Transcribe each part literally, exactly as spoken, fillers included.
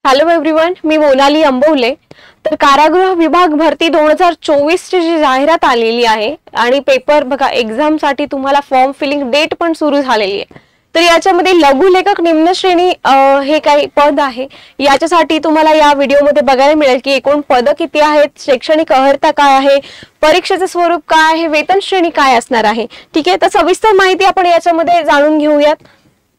Hello everyone, मी मोनाली अंबवले। तर कारागृह विभाग भरती दोन हजार चोवीस ची जी जाहिरात आलेली आहे आणि पेपर बघा एक्झाम साठी तुम्हाला फॉर्म फिलिंग डेट पण सुरू झालेली आहे। तर याच्यामध्ये लघुलेखक निम्न श्रेणी हे काही पद आहे। याच्यासाठी तुम्हाला या व्हिडिओमध्ये बघायला मिळेल की एकूण पद किती आहेत, शैक्षणिक अर्हता काय आहे, परीक्षेचे स्वरूप काय आहे, वेतन श्रेणी काय असणार आहे। ठीक आहे, तर सविस्तर माहिती आपण याच्यामध्ये जाणून घेऊयात।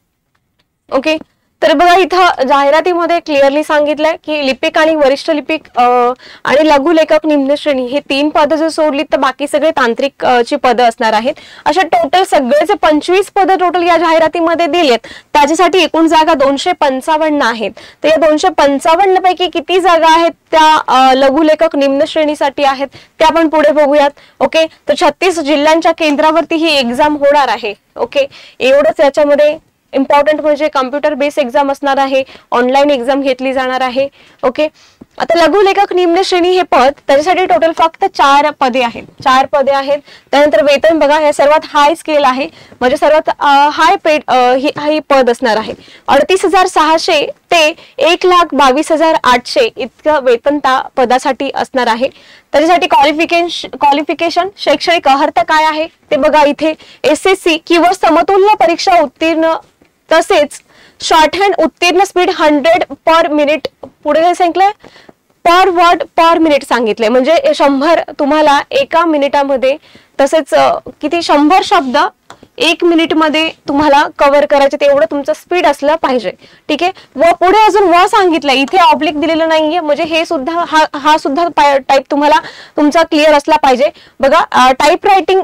ओके, तर बघा इथं जाहिरातीमध्ये क्लिअरली सांगितलंय की लिपिक आणि वरिष्ठ लिपिक आणि लघुलेखक निम्न श्रेणी हे तीन पद जर सोडली तर बाकी सगळे तांत्रिक ची पद असणार आहेत। अशा टोटल सगळेचे पंचवीस पद टोटल या जाहिरातीमध्ये दिलेत। त्याच्यासाठी एकूण जागा दोनशे पंचावन्न आहेत। तर या दोनशे पंचावन्न पैकी किती जागा आहेत त्या लघुलेखक निम्न श्रेणीसाठी आहेत ते आपण पुढे बघूयात। ओके, तर छत्तीस जिल्ह्यांच्या केंद्रावरती ही एक्झाम होणार आहे। ओके, एवढंच याच्यामध्ये इम्पॉर्टंट म्हणजे कॉम्प्युटर बेस एग्जाम असणार आहे, ऑनलाइन एग्जाम घेतली जाणार आहे। ओके, आता लघुलेखक निम्न श्रेणी हे पद त्याच्यासाठी टोटल फक्त चार पदे आहेत, चार पदे आहेत। त्यानंतर वेतन बघा हे सर्वात हाय स्केल आहे, म्हणजे सर्वात हाय पेड ही पद असणार आहे। अडतीस हजार सहाशे ते एक लाख बावीस हजार आठशे इतकं वेतन त्या पदासाठी असणार आहे। त्याच्यासाठी क्वालिफिकेशन क्वालिफिकेशन शैक्षणिक अर्हता काय आहे ते बघा इथे एसएससी किंवा समतुल्य परीक्षा उत्तीर्ण तसेच शॉर्ट हँड उत्तीर्ण स्पीड हंड्रेड पर मिनिट पुढे काय सांगितलंय पर वर्ड पर मिनिट सांगितलंय, म्हणजे शंभर तुम्हाला एका मिनिटामध्ये तसेच किती शंभर शब्द एक मिनिट मध्ये तुम्हाला कव्हर करायचे तेवढं तुमचं स्पीड असलं पाहिजे। ठीक आहे, व पुढे अजून व सांगितलंय इथे ऑब्लिक दिलेलं नाहीये, म्हणजे हे सुद्धा हा हा सुद्धा टाइप तुम्हाला तुमचा क्लिअर असला पाहिजे। बघा टाइप रायटिंग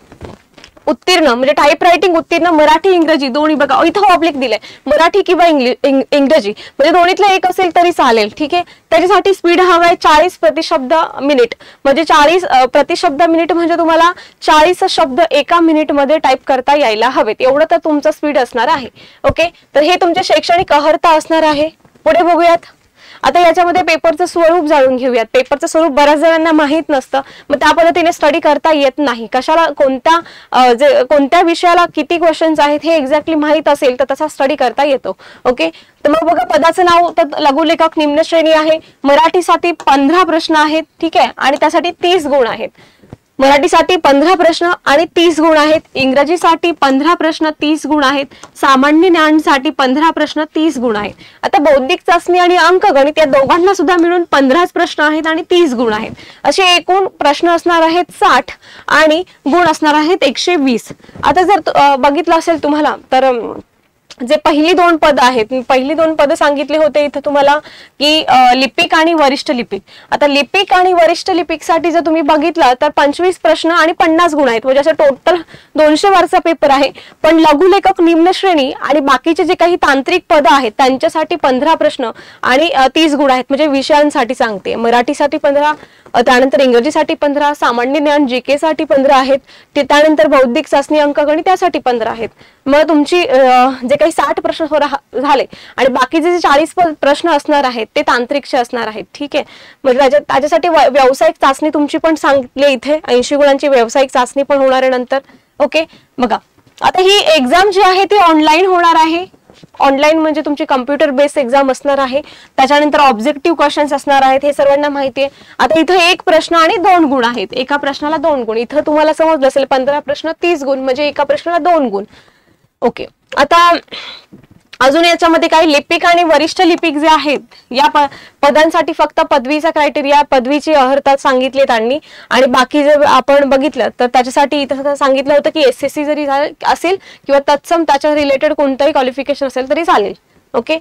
उत्तीर्ण म्हणजे टाइप रायटिंग उत्तीर्ण मराठी इंग्रजी दोन्ही बघा इथं ऑब्लिक दिलंय मराठी किंवा इंग्रजी म्हणजे दोन्हीतलं एक असेल तरी चालेल। ठीक आहे, त्याच्यासाठी स्पीड हवाय चाळीस प्रतिशब्द मिनिट, म्हणजे चाळीस प्रतिशब्द मिनिट म्हणजे तुम्हाला चाळीस शब्द एका मिनिट मध्ये टाइप करता यायला हवेत, एवढं तर तुमचं स्पीड असणार आहे। ओके, तर हे तुमचे शैक्षणिक अर्हता असणार आहे। पुढे बघूयात, आता याच्यामध्ये पेपरचं स्वरूप जाणून घेऊयात। पेपरचं स्वरूप बऱ्याच जणांना माहित नसतं, मग त्या पद्धतीने स्टडी करता येत नाही। कशाला कोणत्या जे कोणत्या विषयाला किती क्वेश्चन्स आहेत हे एक्झॅक्टली माहित असेल तर तसा स्टडी करता येतो। ओके, तर मग बघा पदाचं नाव तर लघुलेखक निम्न श्रेणी आहे। मराठीसाठी पंधरा प्रश्न आहेत, ठीक आहे, आणि त्यासाठी तीस गुण आहेत। मराठीसाठी पंधरा प्रश्न आणि तीस गुण आहेत, इंग्रजीसाठी पंधरा प्रश्न तीस गुण आहेत, सामान्य ज्ञानसाठी पंधरा प्रश्न तीस गुण आहेत। आता बौद्धिक चाचणी आणि अंकगणित या दोघांना सुद्धा मिळून पंधराच प्रश्न आहेत आणि तीस गुण आहेत। असे एकूण प्रश्न असणार आहेत साठ आणि गुण असणार आहेत एकशे वीस। आता जर बघितलं असेल तुम्हाला तर जे पहिली दोन पद आहेत, पहिली दोन पद सांगितले होते इथे तुम्हाला की लिपिक आणि वरिष्ठ लिपिक। आता लिपिक आणि वरिष्ठ लिपिक साठी जर तुम्ही बघितलं तर पंचवीस प्रश्न आणि पन्नास गुण आहेत, म्हणजे असं टोटल दोनशे वरचा पेपर आहे। पण लघुलेखक निम्न श्रेणी आणि बाकीचे जे काही तांत्रिक पद आहेत त्यांच्यासाठी पंधरा प्रश्न आणि तीस गुण आहेत, म्हणजे विषयांसाठी सांगते। मराठीसाठी पंधरा, त्यानंतर इंग्रजीसाठी पंधरा, सामान्य ज्ञान जीके साठी पंधरा आहेत, त्यानंतर बौद्धिक चाचणी अंकगणित त्यासाठी पंधरा आहेत। मग तुमची जे काही साठ प्रश्न झाले आणि बाकीचे जे चाळीस प्रश्न असणार आहेत ते तांत्रिकचे असणार आहेत। ठीक आहे, म्हणजे त्याच्यासाठी व्यावसायिक चाचणी तुमची पण सांगितली इथे ऐंशी गुणांची व्यावसायिक चाचणी पण होणार आहे नंतर। ओके, बघा आता ही एक्झाम जी आहे ती ऑनलाईन होणार आहे। ऑनलाइन म्हणजे तुमची कॉम्प्युटर बेस्ड एक्झाम असणार आहे, त्याच्यानंतर ऑब्जेक्टिव्ह क्वेश्चन्स असणार आहेत, हे सर्वांना माहिती आहे। आता इथं एक प्रश्न आणि दोन गुण आहेत, एका प्रश्नाला दोन गुण। इथं तुम्हाला समजलं असेल पंधरा प्रश्न तीस गुण म्हणजे एका प्रश्नाला दोन गुण। ओके, आता अजून याच्यामध्ये काही लिपिक आणि वरिष्ठ लिपिक जे आहेत या पदांसाठी फक्त पदवीचा क्रायटेरिया पदवीची अर्हता सांगितली त्यांनी, आणि बाकी जर आपण बघितलं तर त्याच्यासाठी इथं सांगितलं होतं की एसएससी जरी असेल किंवा तत्सम त्याच्या रिलेटेड कोणतंही क्वालिफिकेशन असेल तरी चालेल। ओके,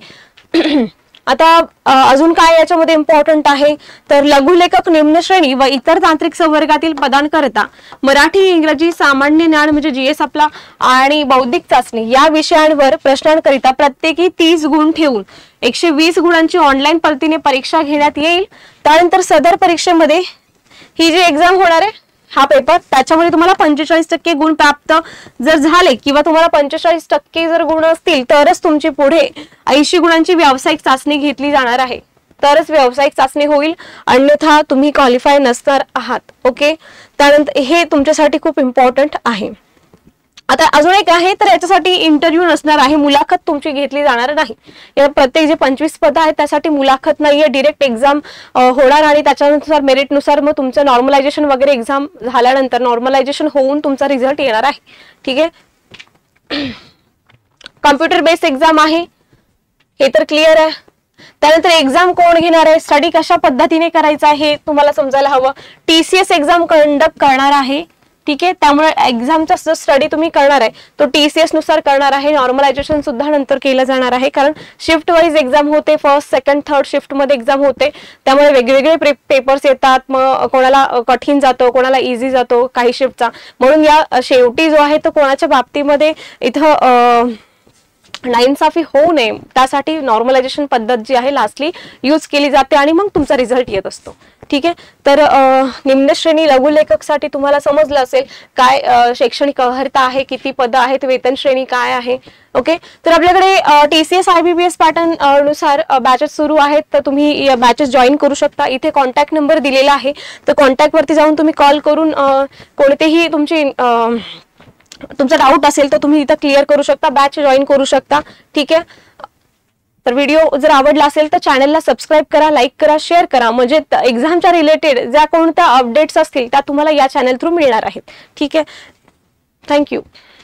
आता अजून काय याच्यामध्ये इम्पॉर्टंट आहे तर लघुलेखक निम्न श्रेणी व इतर तांत्रिक संवर्गातील पदांकरता मराठी, इंग्रजी, सामान्य ज्ञान म्हणजे जीएस आपला आणि बौद्धिक चाचणी या विषयांवर प्रश्नांकरिता प्रत्येकी तीस गुण ठेवून एकशे वीस गुणांची ऑनलाईन पद्धतीने परीक्षा घेण्यात येईल। त्यानंतर सदर परीक्षेमध्ये ही जी एक्झाम होणार आहे हा पेपर त्याच्यामध्ये तुम्हाला पंचेचाळीस टक्के गुण प्राप्त जर झाले किंवा तुम्हाला पंचेचाळीस टक्के जर गुण असतील तरच तुमची पुढे ऐंशी गुणांची व्यावसायिक चाचणी घेतली जाणार आहे, तरच व्यावसायिक चाचणी होईल, अन्यथा तुम्ही क्वालिफाय नसणार आहात। ओके, त्यानंतर हे तुमच्यासाठी खूप इम्पॉर्टंट आहे। आता अजून एक आहे, तर याच्यासाठी इंटरव्ह्यू नसणार आहे, मुलाखत तुमची घेतली जाणार नाही. या प्रत्येक जे पंचवीस पद आहेत त्यासाठी मुलाखत नाहीये, डिरेक्ट एक्झाम होणार आणि त्याच्यानुसार मेरिटनुसार मग तुमचं नॉर्मलायझेशन वगैरे एक्झाम झाल्यानंतर नॉर्मलायझेशन होऊन तुमचा रिझल्ट येणार आहे. ठीक आहे. कॉम्प्युटर बेस्ड एक्झाम आहे, हे तर क्लिअर आहे. त्यानंतर एक्झाम कोण घेणार आहे, स्टडी कशा पद्धतीने करायचा आहे हे तुम्हाला समजायला हवं. टीसीएस एक्झाम कंडक्ट करणार आहे. ठीक आहे. त्यामुळे एक्झामचा जो स्टडी तुम्ही करणार आहे तो टीसीएस नुसार करणार आहे. नॉर्मलायझेशन सुद्धा नंतर केलं जाणार आहे, कारण शिफ्ट वाईज एक्झाम होते, फर्स्ट सेकंड थर्ड शिफ्ट मध्ये एक्झाम होते, त्यामुळे वेगवेगळे पेपर्स येतात. मग कोणाला कठीण जातो, कोणाला इझी जातो काही शिफ्टचा. म्हणून या शेवटी जो आहे तो कोणाच्या बाबतीमध्ये इथं नाइंसाफी होऊ नये त्यासाठी नॉर्मलायझेशन पद्धत जी आहे लास्टली यूज केली जाते आणि मग तुमचा रिझल्ट येत असतो. ठीक आहे. तर निम्न श्रेणी लघुलेखकसाठी तुम्हाला समजलं असेल काय शैक्षणिक अर्हता आहे, किती पद आहेत, वेतन श्रेणी काय आहे. ओके. तर आपल्याकडे टीसीएस आयबीपीएस पॅटर्न नुसार बॅचेस सुरू आहेत, तर तुम्ही या बॅचेस जॉईन करू शकता. इथे कॉन्टॅक्ट नंबर दिलेला आहे, तर कॉन्टॅक्ट वरती जाऊन तुम्ही कॉल करून कोणतेही तुमची तुमचा डाऊट असेल तर तुम्ही इथं क्लिअर करू शकता, बॅच जॉईन करू शकता. ठीक आहे. तर व्हिडिओ जर आवडला असेल तर चॅनलला सबस्क्राईब करा, लाईक करा, शेअर करा, म्हणजे एक्झामच्या रिलेटेड ज्या कोणत्या अपडेट्स असतील त्या तुम्हाला या चॅनल थ्रू मिळणार आहेत. ठीक आहे. थँक्यू.